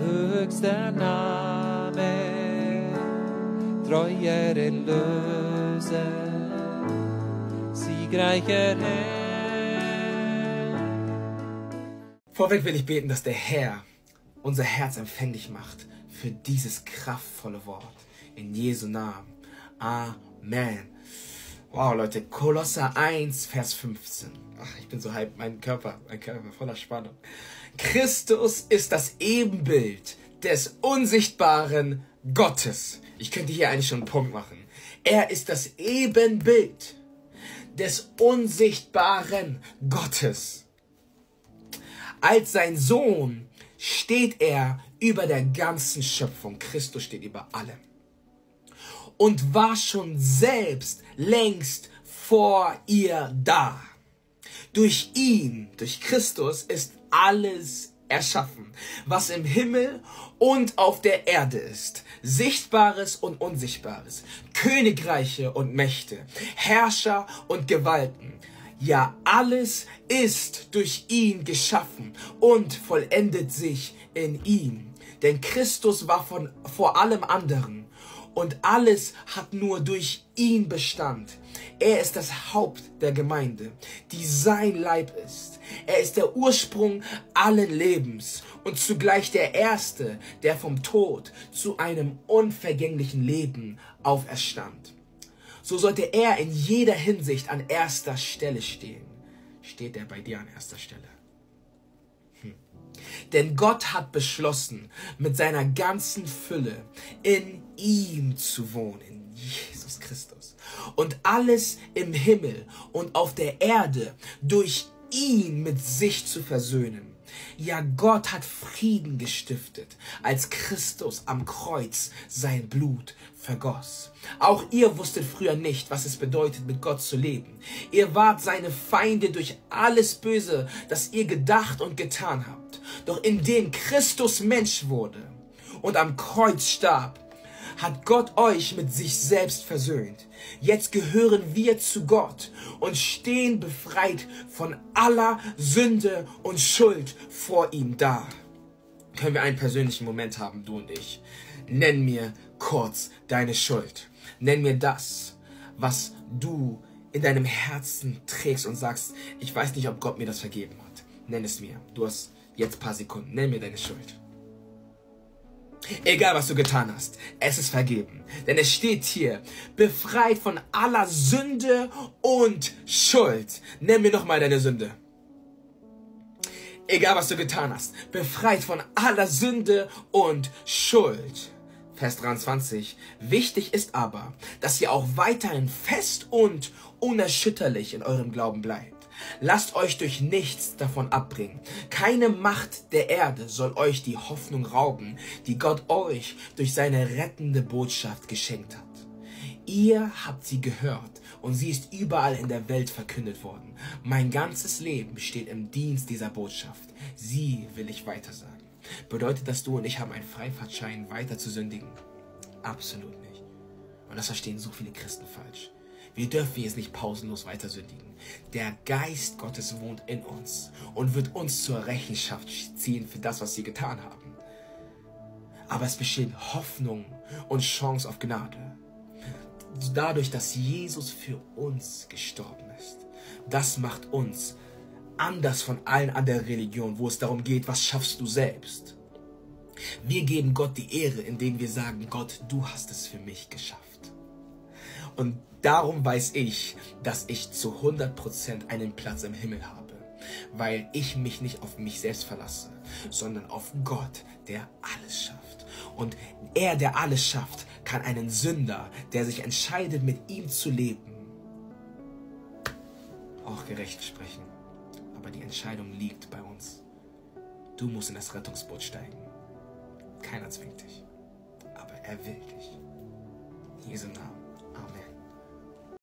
höchster Name, treuer Erlöser, siegreicher Herr. Vorweg will ich beten, dass der Herr unser Herz empfänglich macht für dieses kraftvolle Wort. In Jesu Namen. Amen. Wow, Leute, Kolosser 1, Vers 15. Ach, ich bin so hyped, mein Körper voller Spannung. Christus ist das Ebenbild des unsichtbaren Gottes. Ich könnte hier eigentlich schon einen Punkt machen. Er ist das Ebenbild des unsichtbaren Gottes. Als sein Sohn steht er über der ganzen Schöpfung. Christus steht über allem. Und war schon selbst längst vor ihr da. Durch ihn, durch Christus, ist alles erschaffen, was im Himmel und auf der Erde ist. Sichtbares und Unsichtbares. Königreiche und Mächte. Herrscher und Gewalten. Ja, alles ist durch ihn geschaffen und vollendet sich in ihm. Denn Christus war vor allem anderen. Und alles hat nur durch ihn Bestand. Er ist das Haupt der Gemeinde, die sein Leib ist. Er ist der Ursprung allen Lebens und zugleich der Erste, der vom Tod zu einem unvergänglichen Leben auferstand. So sollte er in jeder Hinsicht an erster Stelle stehen. Steht er bei dir an erster Stelle? Denn Gott hat beschlossen, mit seiner ganzen Fülle in ihm zu wohnen, in Jesus Christus. Und alles im Himmel und auf der Erde durch ihn mit sich zu versöhnen. Ja, Gott hat Frieden gestiftet, als Christus am Kreuz sein Blut vergoss. Auch ihr wusstet früher nicht, was es bedeutet, mit Gott zu leben. Ihr wart seine Feinde durch alles Böse, das ihr gedacht und getan habt. Doch indem Christus Mensch wurde und am Kreuz starb, hat Gott euch mit sich selbst versöhnt. Jetzt gehören wir zu Gott und stehen befreit von aller Sünde und Schuld vor ihm da. Können wir einen persönlichen Moment haben, du und ich? Nenn mir kurz deine Schuld. Nenn mir das, was du in deinem Herzen trägst und sagst, ich weiß nicht, ob Gott mir das vergeben hat. Nenn es mir. Du hast jetzt ein paar Sekunden. Nenn mir deine Schuld. Egal, was du getan hast, es ist vergeben. Denn es steht hier, befreit von aller Sünde und Schuld. Nenn mir nochmal deine Sünde. Egal, was du getan hast, befreit von aller Sünde und Schuld. Vers 23. Wichtig ist aber, dass ihr auch weiterhin fest und unerschütterlich in eurem Glauben bleibt. Lasst euch durch nichts davon abbringen. Keine Macht der Erde soll euch die Hoffnung rauben, die Gott euch durch seine rettende Botschaft geschenkt hat. Ihr habt sie gehört und sie ist überall in der Welt verkündet worden. Mein ganzes Leben steht im Dienst dieser Botschaft. Sie will ich weitersagen. Bedeutet das, du und ich haben einen Freifahrtschein, weiter zu sündigen? Absolut nicht. Und das verstehen so viele Christen falsch. Wir dürfen jetzt nicht pausenlos weiter sündigen. Der Geist Gottes wohnt in uns und wird uns zur Rechenschaft ziehen für das, was wir getan haben. Aber es besteht Hoffnung und Chance auf Gnade. Dadurch, dass Jesus für uns gestorben ist. Das macht uns anders von allen anderen Religionen, wo es darum geht, was schaffst du selbst. Wir geben Gott die Ehre, indem wir sagen, Gott, du hast es für mich geschafft. Und darum weiß ich, dass ich zu 100% einen Platz im Himmel habe, weil ich mich nicht auf mich selbst verlasse, sondern auf Gott, der alles schafft. Und er, der alles schafft, kann einen Sünder, der sich entscheidet, mit ihm zu leben, auch gerecht sprechen. Aber die Entscheidung liegt bei uns. Du musst in das Rettungsboot steigen. Keiner zwingt dich, aber er will dich. In Jesu Namen. Amen.